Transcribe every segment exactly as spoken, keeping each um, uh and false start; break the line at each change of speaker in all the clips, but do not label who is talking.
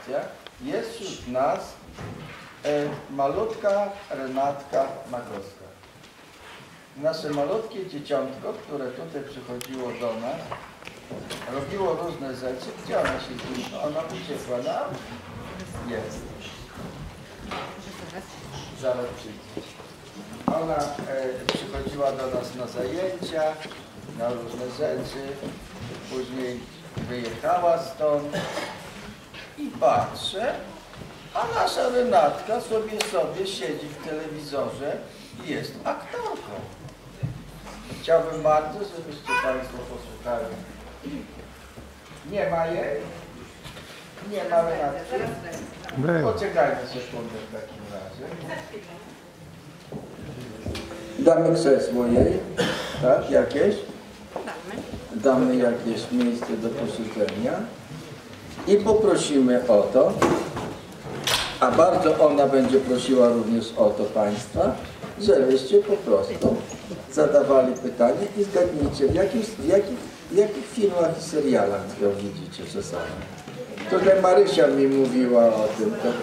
Jest wśród nas e, malutka Renatka Makowska. Nasze malutkie dzieciątko, które tutaj przychodziło do nas, robiło różne rzeczy. Gdzie ona się znikła? Ona uciekła nam? Jest. Zaraz przyjdzie. Ona e, przychodziła do nas na zajęcia, na różne rzeczy. Później wyjechała stąd i patrzę, a nasza Renatka sobie sobie siedzi w telewizorze i jest aktorką. Chciałbym bardzo, żebyście Państwo posłuchali. Nie ma jej? Nie ma Renatki? Poczekajmy sekundę w takim razie. Damy krzesło jej, tak? Jakieś? Damy jakieś miejsce do posiedzenia i poprosimy o to, a bardzo ona będzie prosiła również o to Państwa, żebyście po prostu zadawali pytanie i zgadnijcie, w jakich, w jakich, w jakich filmach i serialach ją widzicie czasami. Tutaj Marysia mi mówiła o tym. Tak?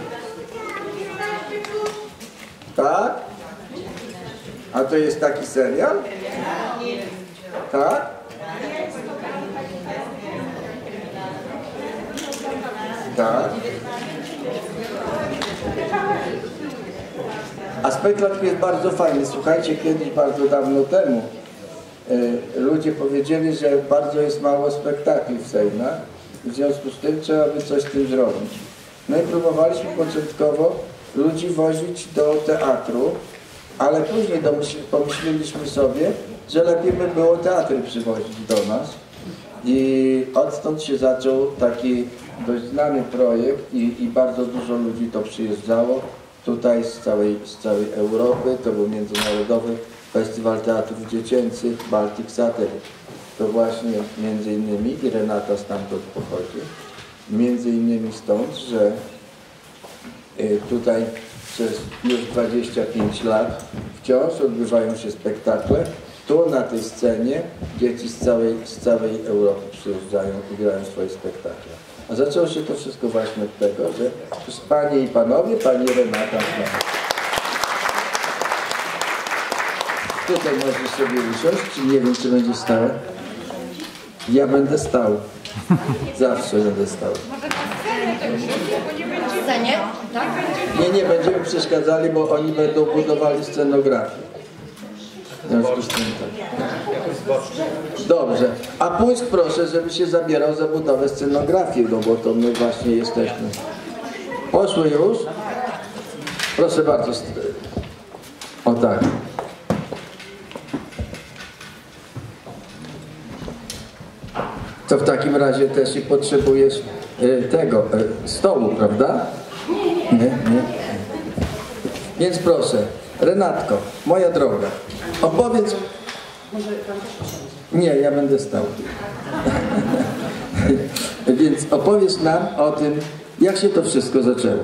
Tak? A to jest taki serial? Tak? Tak. A spektakl jest bardzo fajny. Słuchajcie, kiedyś, bardzo dawno temu, y, ludzie powiedzieli, że bardzo jest mało spektakli w Sejmach. W związku z tym trzeba by coś z tym zrobić. No i próbowaliśmy początkowo ludzi wozić do teatru, ale później pomyśleliśmy sobie, że lepiej by było teatry przywozić do nas. I odtąd się zaczął taki dość znany projekt i, i bardzo dużo ludzi to przyjeżdżało. Tutaj z całej, z całej Europy, to był Międzynarodowy Festiwal Teatrów Dziecięcych Baltic Satellite. To właśnie między innymi, i Renata stamtąd pochodzi, między innymi stąd, że y, tutaj przez już dwadzieścia pięć lat wciąż odbywają się spektakle. Tu na tej scenie dzieci z całej, z całej Europy przyjeżdżają i grają swoje spektakle. A zaczęło się to wszystko właśnie od tego, że Panie i Panowie, Pani Renata. Tutaj możesz sobie usiąść, czy nie wiem, czy będzie stała. Ja będę stał. Zawsze będę stał.
W scenie? Tak?
Nie, nie będziemy przeszkadzali, bo oni będą budowali scenografię. W związku z tym tak. Dobrze. A Puńsk proszę, żeby się zabierał za budowę scenografii, no bo to my właśnie jesteśmy. Poszły już? Proszę bardzo. O tak. To w takim razie też i potrzebujesz y, tego, y, stołu, prawda? Nie, nie. Więc proszę, Renatko, moja droga, opowiedz...
Może pan też
Nie, ja będę stał. Więc opowiedz nam o tym, jak się to wszystko zaczęło.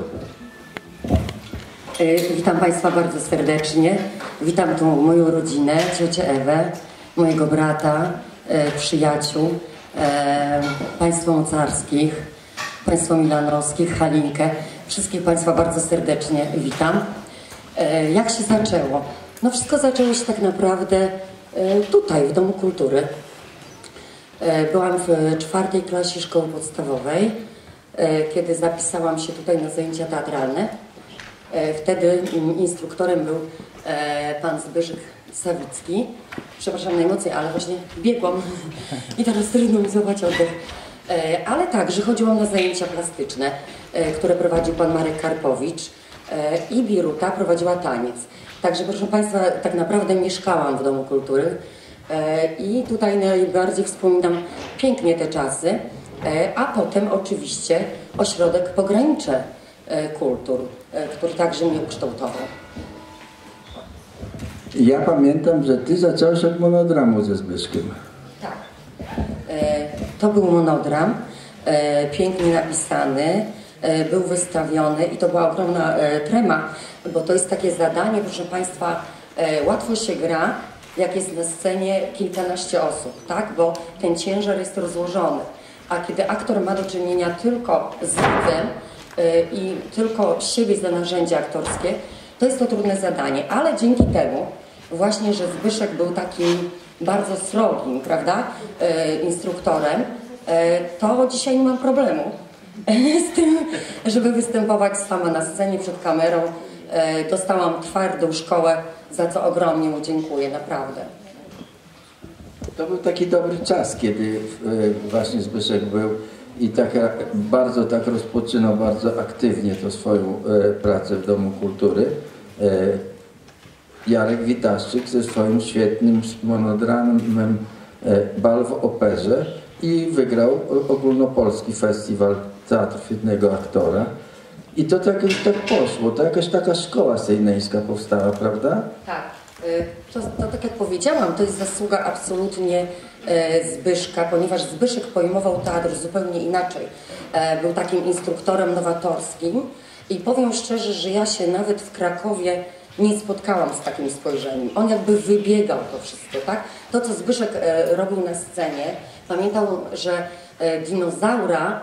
Witam Państwa bardzo serdecznie. Witam tu moją rodzinę, ciocię Ewę, mojego brata, przyjaciół, państwo mocarskich, państwo milanowskich, Halinkę. Wszystkich Państwa bardzo serdecznie witam. Jak się zaczęło? No wszystko zaczęło się tak naprawdę tutaj, w Domu Kultury. Byłam w czwartej klasie szkoły podstawowej, kiedy zapisałam się tutaj na zajęcia teatralne. Wtedy instruktorem był pan Zbyszek Sawicki. Przepraszam najmocniej, ale właśnie biegłam i teraz trudno mi złapać oddech. Ale także chodziłam na zajęcia plastyczne, które prowadził pan Marek Karpowicz i Biruta prowadziła taniec. Także proszę Państwa, tak naprawdę mieszkałam w Domu Kultury i tutaj najbardziej wspominam pięknie te czasy, a potem oczywiście ośrodek Pogranicze Kultur, który także mnie ukształtował.
Ja pamiętam, że Ty zacząłeś od monodramu ze Zbyszkiem.
Tak. To był monodram, pięknie napisany, był wystawiony i to była ogromna trema, bo to jest takie zadanie, proszę Państwa, łatwo się gra, jak jest na scenie kilkanaście osób, tak? Bo ten ciężar jest rozłożony. A kiedy aktor ma do czynienia tylko z widzem, i tylko siebie za narzędzie aktorskie, to jest to trudne zadanie, ale dzięki temu właśnie, że Zbyszek był takim bardzo srogim, prawda, instruktorem, to dzisiaj nie mam problemu z tym, żeby występować sama na scenie przed kamerą. Dostałam twardą szkołę, za co ogromnie mu dziękuję, naprawdę.
To był taki dobry czas, kiedy właśnie Zbyszek był i taka, bardzo tak rozpoczynał bardzo aktywnie to swoją pracę w Domu Kultury. Jarek Witaszczyk ze swoim świetnym monodramem Bal w Operze i wygrał ogólnopolski festiwal Teatru Świetnego Aktora. I to tak, tak poszło, to jakaś taka szkoła sejneńska powstała, prawda?
Tak, to, to tak jak powiedziałam, to jest zasługa absolutnie Zbyszka, ponieważ Zbyszek pojmował teatr zupełnie inaczej. Był takim instruktorem nowatorskim i powiem szczerze, że ja się nawet w Krakowie nie spotkałam z takim spojrzeniem. On jakby wybiegał to wszystko, tak? To, co Zbyszek robił na scenie, pamiętam, że dinozaura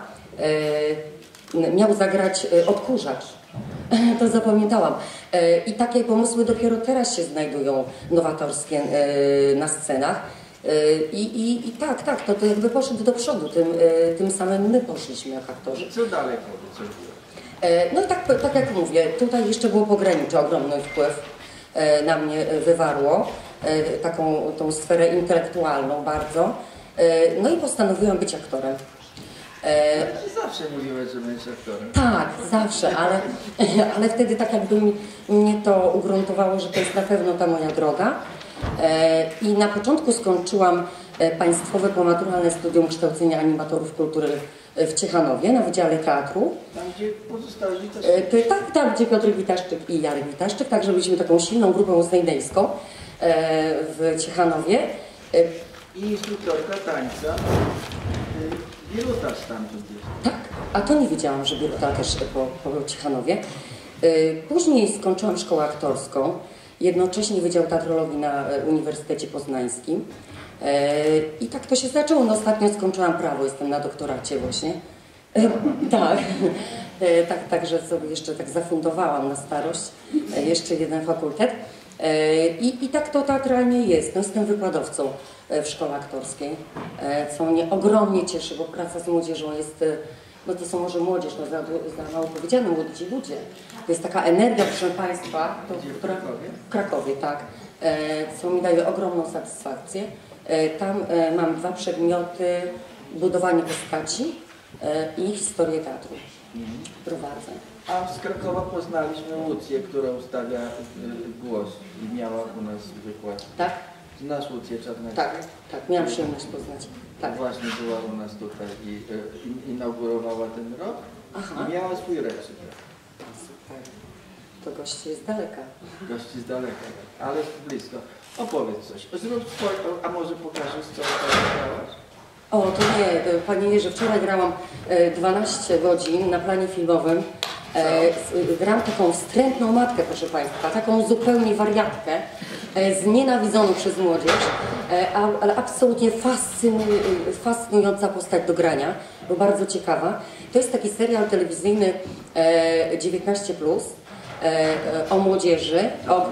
miał zagrać odkurzacz. To zapamiętałam. I takie pomysły dopiero teraz się znajdują nowatorskie na scenach. I, i, i tak, tak, to, to jakby poszedł do przodu, tym, tym samym my poszliśmy jak aktorzy.
Co dalej powiedz?
No i tak, tak jak mówię, tutaj jeszcze było pogranicze, ogromny wpływ na mnie wywarło, taką tą sferę intelektualną bardzo. No i postanowiłam być aktorem.
E, zawsze mówiłeś, że będziesz aktorem.
Tak, zawsze, ale, ale wtedy tak jakby mi, mnie to ugruntowało, że to jest na pewno ta moja droga. E, I na początku skończyłam Państwowe Pomaturalne Studium Kształcenia Animatorów Kultury w Ciechanowie na Wydziale Teatru.
Tam, gdzie pozostali też...
E, tak, tak, gdzie Piotr Witaszczyk i Jarek Witaszczyk, tak, że byliśmy taką silną grupą sejneńską e, w Ciechanowie. E,
I instruktorka tańca. Bieruta stamtąd jest.
Tak, a to nie wiedziałam, że Bieruta też po, po Ciechanowie. Później skończyłam szkołę aktorską, jednocześnie Wydział Teatrologii na Uniwersytecie Poznańskim. I tak to się zaczęło. No, ostatnio skończyłam prawo, jestem na doktoracie właśnie. Tak, tak, także sobie jeszcze tak zafundowałam na starość jeszcze jeden fakultet. I, I tak to teatralnie jest. No, jestem wykładowcą w szkole aktorskiej, co mnie ogromnie cieszy, bo praca z młodzieżą jest, no to są może młodzież, no za, za mało powiedziane, młodzi ludzie. To jest taka energia, proszę Państwa, to, która, w Krakowie, tak, co mi daje ogromną satysfakcję. Tam mam dwa przedmioty, budowanie postaci i historię teatru. Prowadzę.
A z Krakowa poznaliśmy Łucję, która ustawia y, głos i miała u nas wykład.
Tak?
Znasz Łucję Czarnecką?
Tak, tak, miałam przyjemność poznać. Tak.
Właśnie była u nas tutaj i y, inaugurowała ten rok. Aha. I miała swój recznik.
Super. To gości jest z daleka.
Gości z daleka, ale blisko. Opowiedz coś. Zrób swoje, a może pokażesz, co grałaś?
O, to nie, Panie Jerzy, wczoraj grałam dwanaście godzin na planie filmowym. Gram taką wstrętną matkę, proszę Państwa, taką zupełnie wariatkę, znienawidzoną przez młodzież, ale absolutnie fascynująca postać do grania, bo bardzo ciekawa. To jest taki serial telewizyjny dziewiętnaście plus, o młodzieży, o,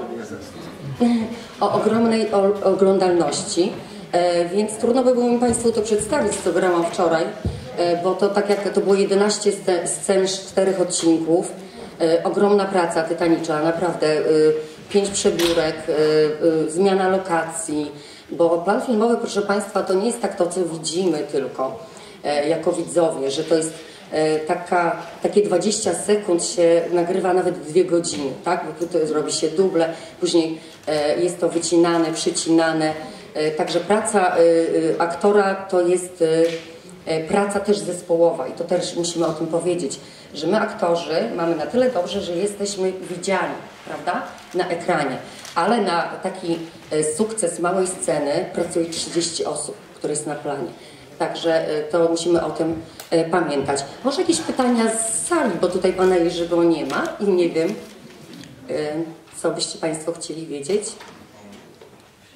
o ogromnej oglądalności. E, więc trudno by było mi Państwu to przedstawić, co grałam wczoraj, e, bo to tak jak to było jedenaście scen z czterech odcinków, e, ogromna praca tytaniczna, naprawdę, e, pięć przebiórek, e, e, zmiana lokacji, bo plan filmowy, proszę Państwa, to nie jest tak to, co widzimy tylko e, jako widzowie, że to jest e, taka, takie dwadzieścia sekund się nagrywa nawet dwie godziny, tak? Bo to robi się duble, później e, jest to wycinane, przycinane. Także praca aktora to jest praca też zespołowa i to też musimy o tym powiedzieć, że my aktorzy mamy na tyle dobrze, że jesteśmy widziani, prawda, na ekranie, ale na taki sukces małej sceny pracuje trzydzieści osób, które jest na planie. Także to musimy o tym pamiętać. Może jakieś pytania z sali, bo tutaj Pana Jerzego nie ma i nie wiem, co byście Państwo chcieli wiedzieć.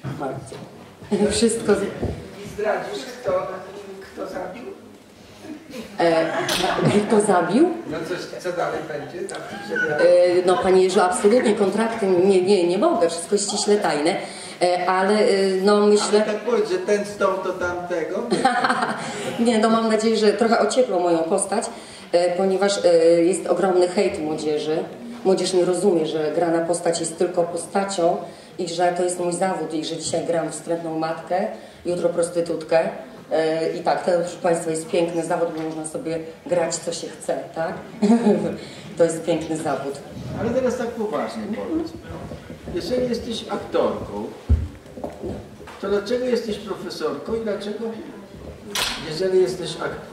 Bardzo. Wszystko.
I zdradzisz, kto, kto zabił?
E, kto zabił?
No coś, co dalej będzie? Tam
E, no Panie Jerzy, absolutnie kontrakty nie, nie, nie mogę, wszystko jest ściśle tajne, e, ale e, no myślę...
Ale tak powiedz, że ten stąd to tamtego?
Nie, no mam nadzieję, że trochę ocieplą moją postać, e, ponieważ e, jest ogromny hejt młodzieży. Młodzież nie rozumie, że grana postać jest tylko postacią i że to jest mój zawód i że dzisiaj gram wstrętną matkę, jutro prostytutkę. E, I tak, to proszę Państwa jest piękny zawód, bo można sobie grać co się chce, tak? To jest piękny zawód.
Ale teraz tak poważnie powiedz. Jeżeli jesteś aktorką, to dlaczego jesteś profesorką i dlaczego, jeżeli jesteś aktorką?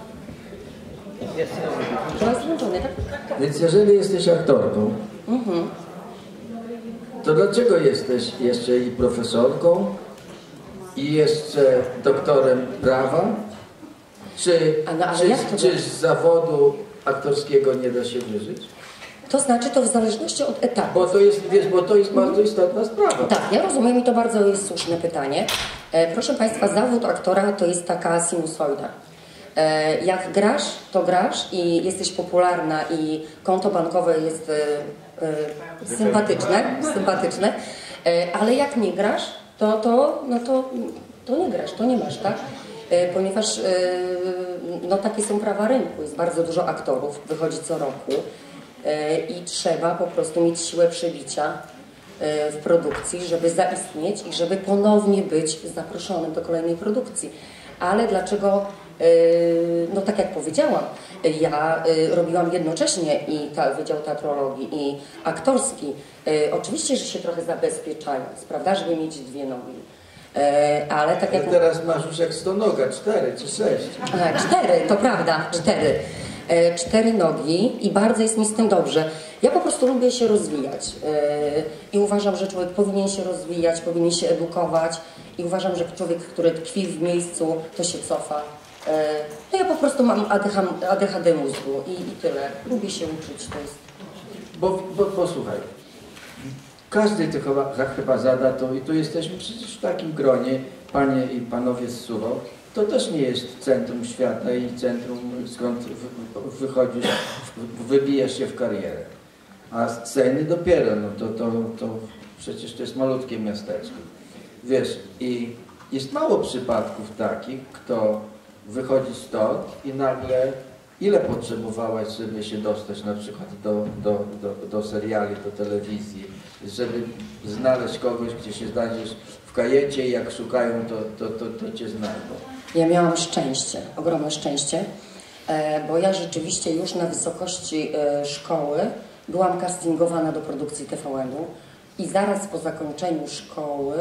To jest włączone, tak?
Więc jeżeli jesteś aktorką,
Mhm.
to dlaczego jesteś jeszcze i profesorką i jeszcze doktorem prawa? Czy,
A no, ale
czy,
jak to
czy
tak?
z zawodu aktorskiego nie da się wyżyć?
To znaczy to w zależności od etapu.
Bo to jest, wiesz, bo to jest bardzo istotna sprawa.
Tak, ja rozumiem i to bardzo jest słuszne pytanie. E, proszę Państwa, zawód aktora to jest taka sinusoida. E, jak grasz, to grasz i jesteś popularna i konto bankowe jest e, e, sympatyczne, sympatyczne, e, ale jak nie grasz, to, to, no to, to nie grasz, to nie masz, tak? E, ponieważ e, no, takie są prawa rynku, jest bardzo dużo aktorów, wychodzi co roku. I trzeba po prostu mieć siłę przebicia w produkcji, żeby zaistnieć i żeby ponownie być zaproszonym do kolejnej produkcji. Ale dlaczego, no tak jak powiedziałam, ja robiłam jednocześnie i ta, Wydział Teatrologii i aktorski, oczywiście, że się trochę zabezpieczając, prawda, żeby mieć dwie nogi. Ale tak jak...
Ale teraz masz już jak sto noga, cztery czy sześć.
A, cztery, to prawda, cztery. E, cztery nogi i bardzo jest mi z tym dobrze. Ja po prostu lubię się rozwijać e, i uważam, że człowiek powinien się rozwijać, powinien się edukować i uważam, że człowiek, który tkwi w miejscu, to się cofa. E, no ja po prostu mam A D H D mózgu i, i tyle. Lubię się uczyć, to jest...
Bo, bo posłuchaj, każdy to chyba, chyba zada to i tu jesteśmy przecież w takim gronie, panie i panowie z Suwałk. To też nie jest centrum świata i centrum, skąd wychodzisz, wybijesz się w karierę. A sceny dopiero, no to, to, to przecież to jest malutkie miasteczko. Wiesz, i jest mało przypadków takich, kto wychodzi stąd i nagle, ile potrzebowałaś, żeby się dostać na przykład do, do, do, do seriali, do telewizji, żeby znaleźć kogoś, gdzie się znajdziesz w kajecie i jak szukają, to, to, to, to cię znajdą.
Ja miałam szczęście, ogromne szczęście, bo ja rzeczywiście już na wysokości szkoły byłam castingowana do produkcji T V N-u i zaraz po zakończeniu szkoły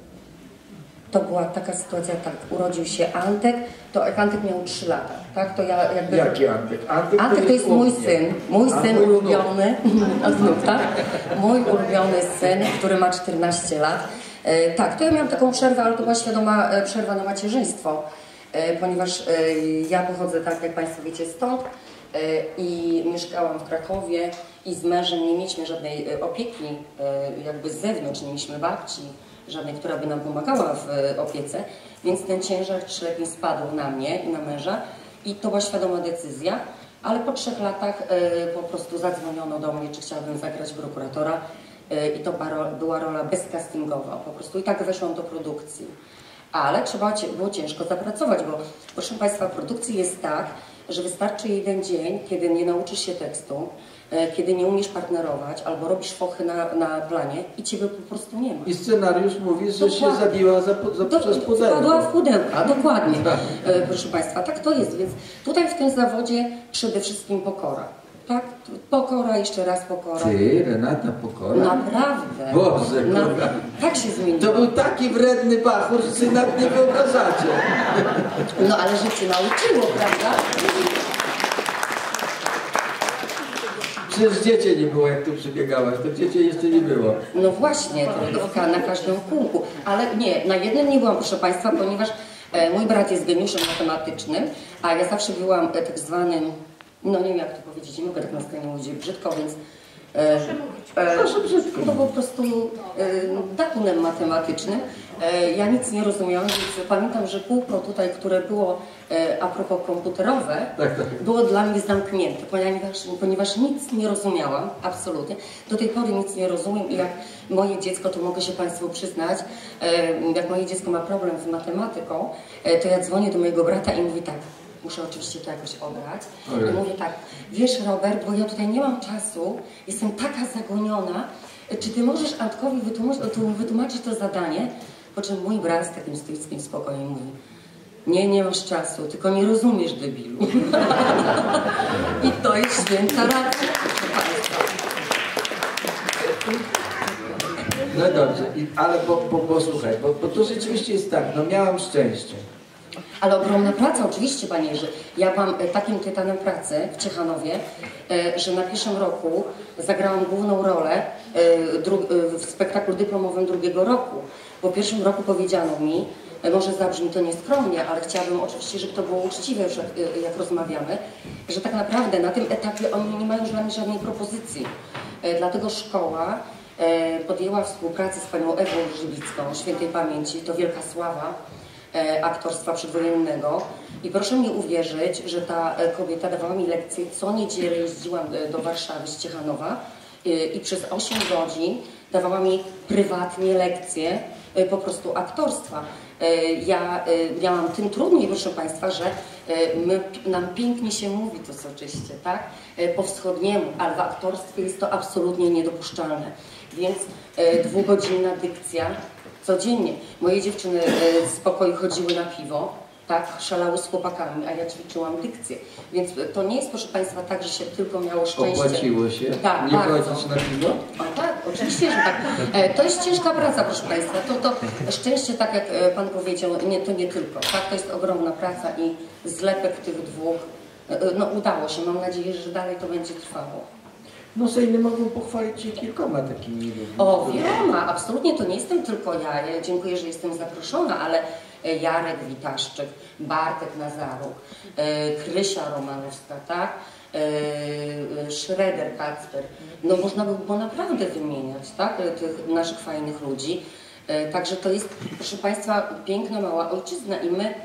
to była taka sytuacja, tak, urodził się Antek, to jak Antek miał trzy lata, tak, to ja jakby...
Jaki Antek? Antek,
Antek to jest mój syn, mój
A,
syn
mój
ulubiony, a znów, tak? Mój ulubiony syn, który ma czternaście lat. E, tak, to ja miałam taką przerwę, ale to była świadoma e, przerwa na macierzyństwo, e, ponieważ e, ja pochodzę, tak jak Państwo wiecie, stąd e, i mieszkałam w Krakowie i z mężem nie mieliśmy żadnej e, opieki, e, jakby z zewnątrz, nie mieliśmy babci żadnej, która by nam pomagała w e, opiece, więc ten ciężar trzyletni spadł na mnie i na męża i to była świadoma decyzja, ale po trzech latach e, po prostu zadzwoniono do mnie, czy chciałabym zagrać prokuratora e, i to była rola bezcastingowa po prostu i tak weszłam do produkcji. Ale trzeba było ciężko zapracować, bo proszę Państwa, w produkcji jest tak, że wystarczy jeden dzień, kiedy nie nauczysz się tekstu, e, kiedy nie umiesz partnerować albo robisz fochy na, na planie i Ciebie po prostu nie ma.
I scenariusz mówi, że
Dokładnie.
się zabiła za, za,
Do,
przez pudełko.
Wpadła w pudełka, dokładnie. E, proszę Państwa, tak to jest, więc tutaj w tym zawodzie przede wszystkim pokora. Tak? Pokora, jeszcze raz pokora.
Ty, Renata, pokora?
Naprawdę.
Boże,
Na,
kurwa.
tak się zmieniło.
To był taki wredny bachur, że sobie nawet nie wyobrażacie.
No ale życie nauczyło, prawda?
Przecież dziecię nie było, jak tu przybiegałaś, to dziecię jeszcze nie było.
No właśnie, to na każdym kółku. Ale nie, na jednym nie byłam, proszę Państwa, ponieważ e, mój brat jest geniuszem matematycznym, a ja zawsze byłam e, tak zwanym, no nie wiem jak to powiedzieć, nie mogę tak na scenie mówić brzydko, więc E, e, to po prostu e, dakunem matematycznym. E, ja nic nie rozumiałam, więc pamiętam, że kółko tutaj, które było e, a propos komputerowe, tak, tak. było dla mnie zamknięte, ponieważ, ponieważ nic nie rozumiałam, absolutnie. Do tej pory nic nie rozumiem i jak moje dziecko, to mogę się Państwu przyznać, e, jak moje dziecko ma problem z matematyką, e, to ja dzwonię do mojego brata i mówię tak, muszę oczywiście to jakoś obrać. Okay. I mówię tak, wiesz Robert, bo ja tutaj nie mam czasu, jestem taka zagoniona, czy ty możesz Antkowi wytłumaczyć, wytłumaczyć to zadanie? Po czym mój brat z takim stoickim spokojem mówi, nie, nie masz czasu, tylko nie rozumiesz, debilu. I to jest święta racja, proszę Państwa.
No dobrze, I, ale bo, bo, bo słuchaj, bo, bo to rzeczywiście jest tak, no miałam szczęście.
Ale ogromna praca, oczywiście, Panie Jerzy. Ja mam takim tytanem pracy w Ciechanowie, że na pierwszym roku zagrałam główną rolę w spektaklu dyplomowym drugiego roku. Po pierwszym roku powiedziano mi, może zabrzmi to nieskromnie, ale chciałabym oczywiście, żeby to było uczciwe, już jak, jak rozmawiamy, że tak naprawdę na tym etapie oni nie mają dla mnie żadnej propozycji. Dlatego szkoła podjęła współpracę z panią Ewą Żywicką, świętej pamięci, to wielka sława aktorstwa przedwojennego. I proszę mi uwierzyć, że ta kobieta dawała mi lekcje. Co niedzielę jeździłam do Warszawy z Ciechanowa i przez osiem godzin dawała mi prywatnie lekcje po prostu aktorstwa. Ja miałam tym trudniej, proszę Państwa, że my, nam pięknie się mówi, to soczyście, tak? Po wschodniemu, ale w aktorstwie jest to absolutnie niedopuszczalne. Więc dwugodzinna dykcja codziennie. Moje dziewczyny z pokoju chodziły na piwo, tak, szalały z chłopakami, a ja ćwiczyłam dykcję. Więc to nie jest, proszę Państwa, tak, że się tylko miało szczęście.
Opłaciło się?
Tak,
nie
bardzo.
chodzić na piwo?
O tak, oczywiście, że tak. To jest ciężka praca, proszę Państwa. To, to szczęście, tak jak Pan powiedział, nie, to nie tylko. Tak, to jest ogromna praca i zlepek tych dwóch, no udało się. Mam nadzieję, że dalej to będzie trwało.
No Sejmy mogą pochwalić się kilkoma takimi ludźmi.
O, wieloma, absolutnie to nie jestem tylko ja. Ja dziękuję, że jestem zaproszona, ale Jarek Witaszczyk, Bartek Nazaruk, Krysia Romanowska, tak? Schroeder Kacper. No można by było naprawdę wymieniać, tak? Tych naszych fajnych ludzi. Także to jest, proszę Państwa, piękna, mała ojczyzna i my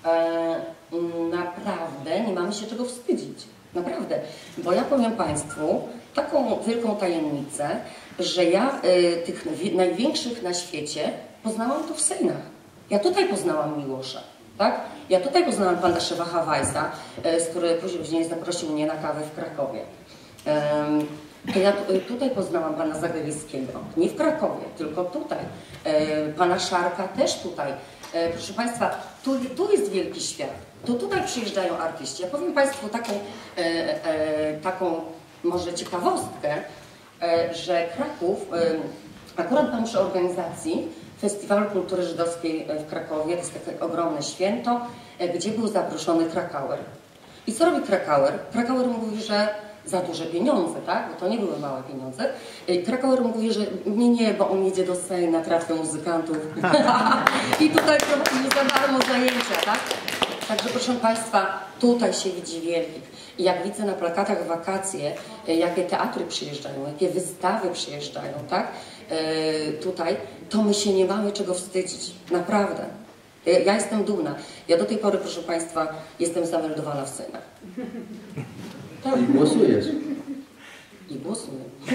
naprawdę nie mamy się czego wstydzić. Naprawdę. Bo ja powiem Państwu taką wielką tajemnicę, że ja y, tych największych na świecie poznałam tu w Sejnach. Ja tutaj poznałam Miłosza, tak? Ja tutaj poznałam pana Szewacha Weissa, y, z który później zaprosił mnie na kawę w Krakowie. Y, to ja y, tutaj poznałam pana Zagajewskiego. Nie w Krakowie, tylko tutaj. Y, pana Szarka też tutaj. Y, proszę Państwa, tu, tu jest wielki świat. To tutaj przyjeżdżają artyści. Ja powiem Państwu taką, e, e, taką może ciekawostkę, e, że Kraków, e, akurat mam przy organizacji Festiwalu Kultury Żydowskiej w Krakowie, to jest takie ogromne święto, e, gdzie był zaproszony Krakauer. I co robi Krakauer? Krakauer mówi, że za duże pieniądze, tak? Bo to nie były małe pieniądze. Krakauer mówi, że nie, nie, bo on jedzie do Sejna, trafia muzykanów. I tutaj prowadzi za darmo zajęcia, tak? Także proszę Państwa, tutaj się widzi wielkich. I jak widzę na plakatach wakacje, jakie teatry przyjeżdżają, jakie wystawy przyjeżdżają, tak? E, tutaj, to my się nie mamy czego wstydzić. Naprawdę. Ja jestem dumna. Ja do tej pory, proszę Państwa, jestem zameldowana w Sejnach.
Tak. I głosujesz.
I głosuję.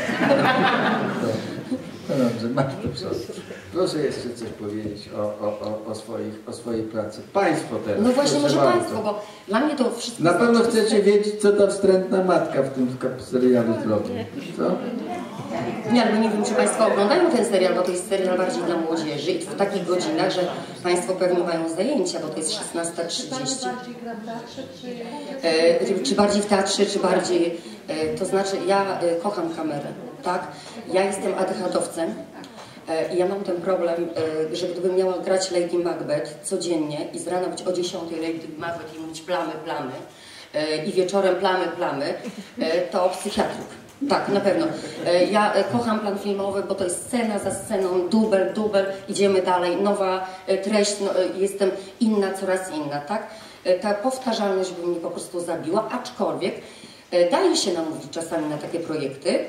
No dobrze, Matko, proszę jeszcze coś powiedzieć o, o, o, o, swoich, o swojej pracy. Państwo teraz.
No właśnie, może bardzo. Państwo, bo dla mnie to wszystko...
Na pewno chcecie wiedzieć, co ta wstrętna matka w tym serialu zrobi. Co?
Nie, albo nie wiem, czy Państwo oglądają ten serial, bo to jest serial bardziej dla młodzieży i w takich godzinach, że Państwo pewnie mają zajęcia, bo to jest szesnasta trzydzieści. E, czy bardziej w teatrze, czy bardziej... E, to znaczy, ja e, kocham kamerę, tak? Ja jestem A D H dowcem e, i ja mam ten problem, e, że gdybym miała grać Lady Macbeth codziennie i z rana być o dziesiątej Lady Macbeth i mówić plamy, plamy e, i wieczorem plamy, plamy, e, to psychiatryk. Tak, na pewno. Ja kocham plan filmowy, bo to jest scena za sceną, dubel, dubel, idziemy dalej, nowa treść, no, jestem inna, coraz inna, tak? Ta powtarzalność by mnie po prostu zabiła, aczkolwiek daje się namówić czasami na takie projekty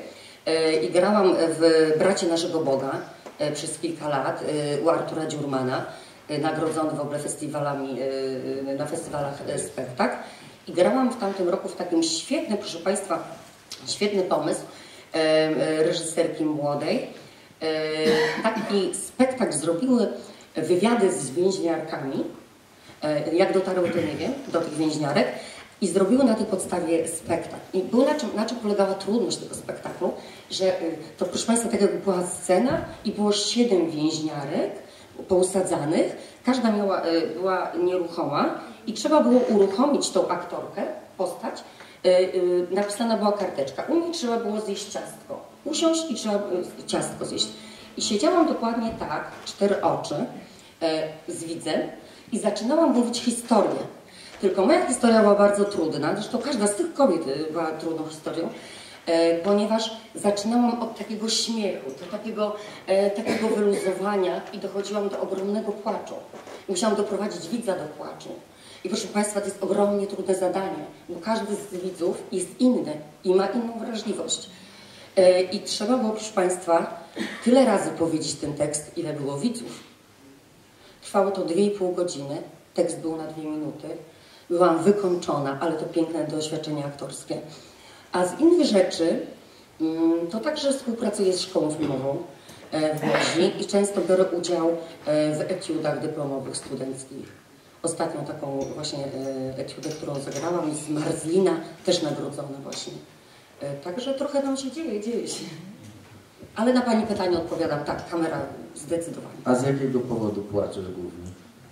i grałam w Bracie Naszego Boga przez kilka lat u Artura Dziurmana, nagrodzony w ogóle festiwalami, na festiwalach spektakl. I grałam w tamtym roku w takim świetnym, proszę Państwa, świetny pomysł reżyserki młodej. Taki spektakl zrobiły wywiady z więźniarkami. Jak dotarły, to nie wiem, do tych więźniarek. I zrobiły na tej podstawie spektakl. I było na czym, na czym polegała trudność tego spektaklu, że to, proszę Państwa, tak jakby była scena i było siedem więźniarek pousadzanych, każda miała, była nieruchoma i trzeba było uruchomić tą aktorkę, postać. Napisana była karteczka. U niej trzeba było zjeść ciastko. Usiąść i trzeba było ciastko zjeść. I siedziałam dokładnie tak, cztery oczy z widzem i zaczynałam mówić historię. Tylko moja historia była bardzo trudna, zresztą każda z tych kobiet była trudną historią, e, ponieważ zaczynałam od takiego śmiechu, do takiego, e, takiego wyluzowania i dochodziłam do ogromnego płaczu. Musiałam doprowadzić widza do płaczu. I proszę Państwa, to jest ogromnie trudne zadanie, bo każdy z widzów jest inny i ma inną wrażliwość. E, I trzeba było, proszę Państwa, tyle razy powiedzieć ten tekst, ile było widzów. Trwało to dwie i pół godziny, tekst był na dwie minuty. Byłam wykończona, ale to piękne doświadczenie aktorskie. A z innych rzeczy, to także współpracuję z szkołą filmową w Łodzi i często biorę udział w etiudach dyplomowych studenckich. Ostatnią taką właśnie etiudę, którą zagrałam z Marzlina, też nagrodzona właśnie. Także trochę tam się dzieje, dzieje się. Ale na Pani pytanie odpowiadam, tak, kamera zdecydowanie.
A z jakiego powodu płaczesz głównie?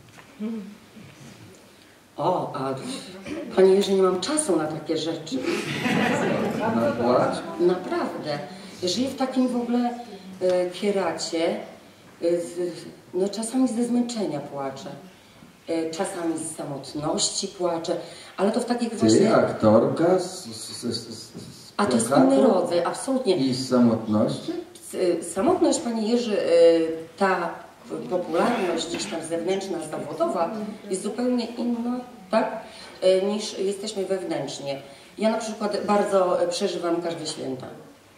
O, a Panie Jerzy, nie mam czasu na takie rzeczy.
Na płacz?
Naprawdę. Żyję w takim w ogóle e, kieracie. E, z, no czasami ze zmęczenia płaczę. E, czasami z samotności płaczę. Ale to w takich
Ty,
właśnie...
aktorka z, z, z, z, z
A to jest inny rodzaj, absolutnie.
I z samotności?
Z, samotność, Panie Jerzy, e, ta popularność gdzieś tam zewnętrzna, zawodowa jest zupełnie inna, tak, niż jesteśmy wewnętrznie. Ja na przykład bardzo przeżywam każde święta.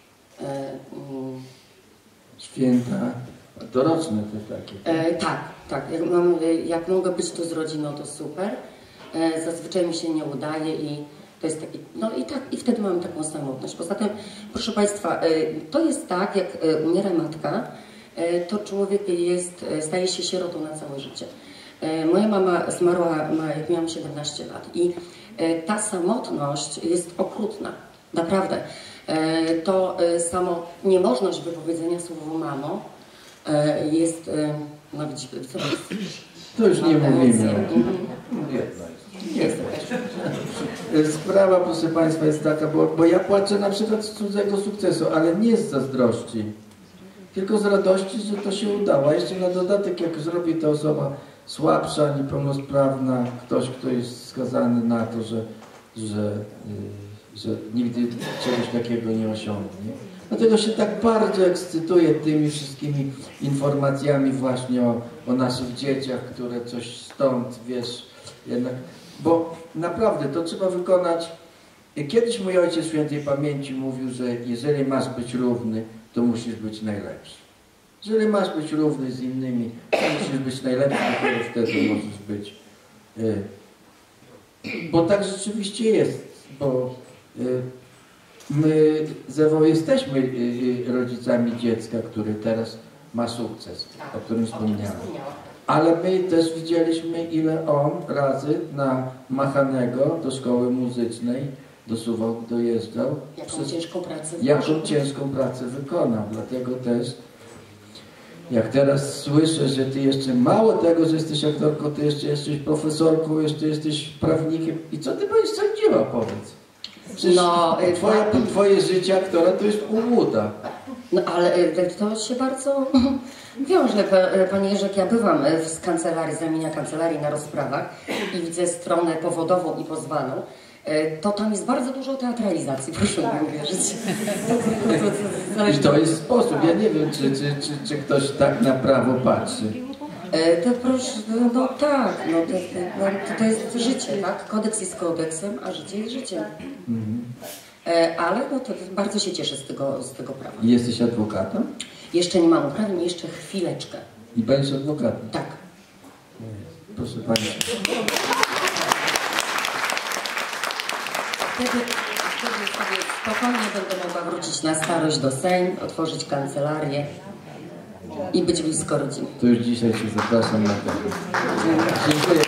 Święta doroczne te takie.
E, tak, tak. Jak, mam, jak mogę być tu z rodziną, to super. E, zazwyczaj mi się nie udaje i to jest taki, no i tak, i wtedy mam taką samotność. Poza tym, proszę Państwa, e, to jest tak, jak umiera matka, to człowiek jest, staje się sierotą na całe życie. Moja mama zmarła, jak miałam siedemnaście lat i ta samotność jest okrutna, naprawdę. To samo niemożność wypowiedzenia słowa mamo jest, no widzicie, co jest?
To już nie mówimy.
Jest.
Sprawa, proszę Państwa, jest taka, bo, bo ja płaczę na przykład z cudzego sukcesu, ale nie z zazdrości. Tylko z radości, że to się udało. A jeszcze na dodatek, jak zrobi to osoba słabsza, niepełnosprawna, ktoś, kto jest skazany na to, że, że, yy, że nigdy czegoś takiego nie osiągnie. Dlatego się tak bardzo ekscytuję tymi wszystkimi informacjami właśnie o, o naszych dzieciach, które coś stąd, wiesz, jednak, bo naprawdę to trzeba wykonać. Kiedyś mój ojciec świętej pamięci mówił, że jeżeli masz być równy, to musisz być najlepszy. Jeżeli masz być równy z innymi, to musisz być najlepszy, dopiero wtedy możesz być. Bo tak rzeczywiście jest, bo my z Ewą jesteśmy rodzicami dziecka, który teraz ma sukces, o którym wspomniałem. Ale my też widzieliśmy, ile on razy na Machanego do szkoły muzycznej do Suwałk dojeżdżał.
Jaką
przez,
ciężką pracę
Jaką ciężką pracę wykonał. Dlatego też, jak teraz słyszę, że ty jeszcze mało tego, że jesteś aktorką, ty jeszcze jesteś profesorką, jeszcze jesteś prawnikiem. I co ty będziesz sądziła, powiedz? Przecież
no,
twoje, twoje życie aktora to jest ułuda.
No ale to się bardzo wiąże, Panie Jerzy, jak ja bywam w kancelarii, z ramienia kancelarii na rozprawach i widzę stronę powodową i pozwaną, to tam jest bardzo dużo teatralizacji, proszę mi uwierzyć.
I to jest sposób, ja nie wiem, czy, czy, czy, czy ktoś tak na prawo patrzy.
To proszę, no tak, no to, no, to jest życie, tak? Kodeks jest kodeksem, a życie jest życiem. Mhm. E, ale no to bardzo się cieszę z tego, z tego prawa.
I jesteś adwokatem?
Jeszcze nie mam uprawy, jeszcze chwileczkę.
I będziesz adwokatem?
Tak.
Proszę Pani.
Wtedy, wtedy sobie spokojnie będę mogła wrócić na starość do Sejm, otworzyć kancelarię i być blisko rodziny.
To już dzisiaj Cię zapraszam na ten. Dziękuję.